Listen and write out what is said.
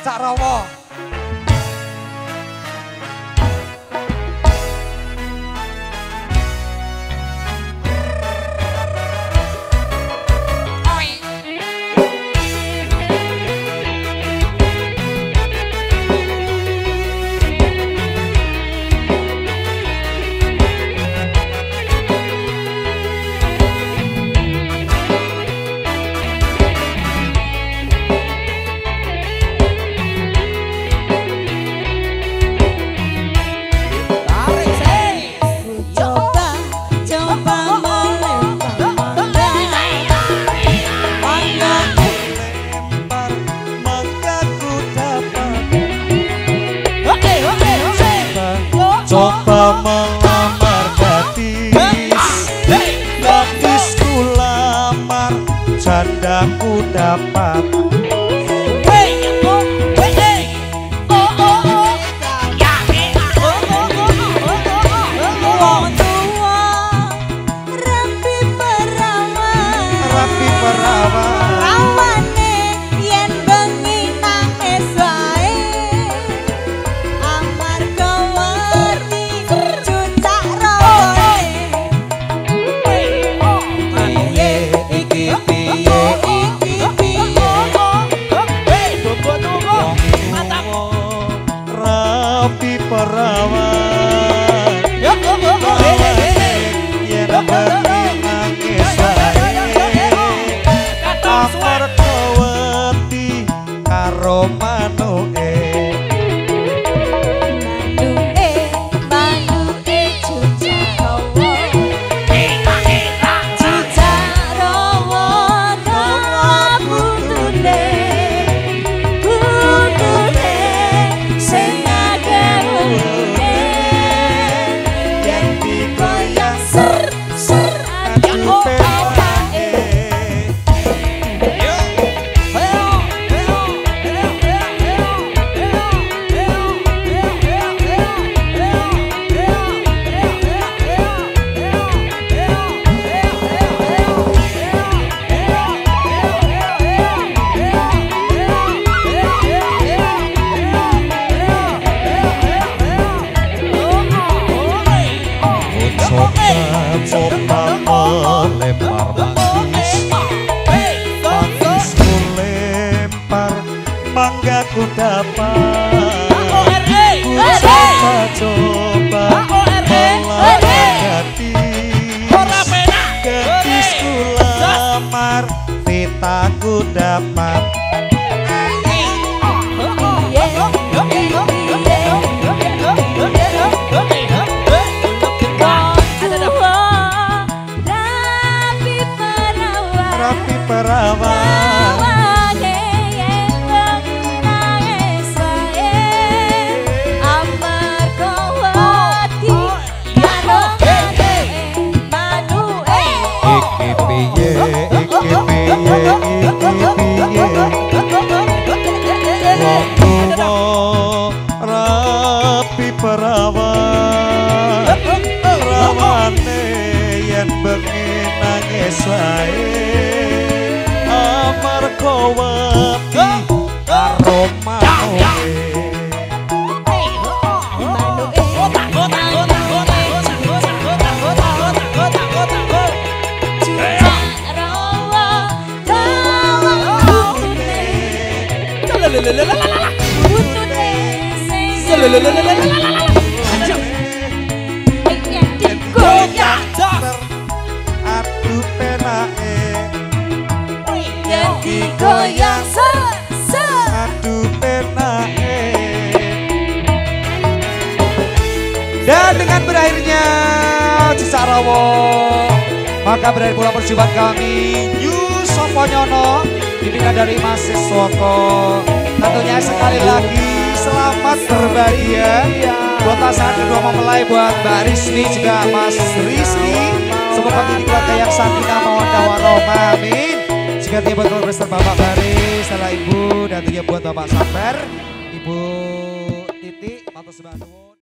Cicak Rawa. Coba melamar gadisku lamar, jandaku dapat. Rapi perawan yen bengi nang eswae amar kawarti cucak rawane piye iki piye rapi perawan yen bengi nang eswae amar kawarti karo manuke. manuke cucak rawa cucak rawa putune sing akeh umune yen digoyang ser ser atiku awake. Coba melempar mangisku lempar, manggaku dapat. Coba melamar gadisku lamar, vitaku dapat. Rapi perawan yen bengi nang eswae amar kawarti karo manuke. iki piye wong tuwa rapi perawan rawane yen bengi nang eswae amar kawarti karo manuke. Aduh penake digoyang ser ser aduh penake. Dan dengan berakhirnya Cicak Rawa, maka berakhir pula perjumpaan kami New Soponyono dipimpin dari Mas Siswoko. Tentunya sekali lagi selamat berbahagia buat pasangan kedua mempelai, buat Mbak Rizni juga Mas Rizky. Semoga menjadi keluarga yang sakinah mawaddah warahmah, amin. Juga tentunya buat keluarga Bapak Baris, salah Ibu, dan tentunya buat Bapak Sabar, Ibu Titi, Matur Sembah Nuwun.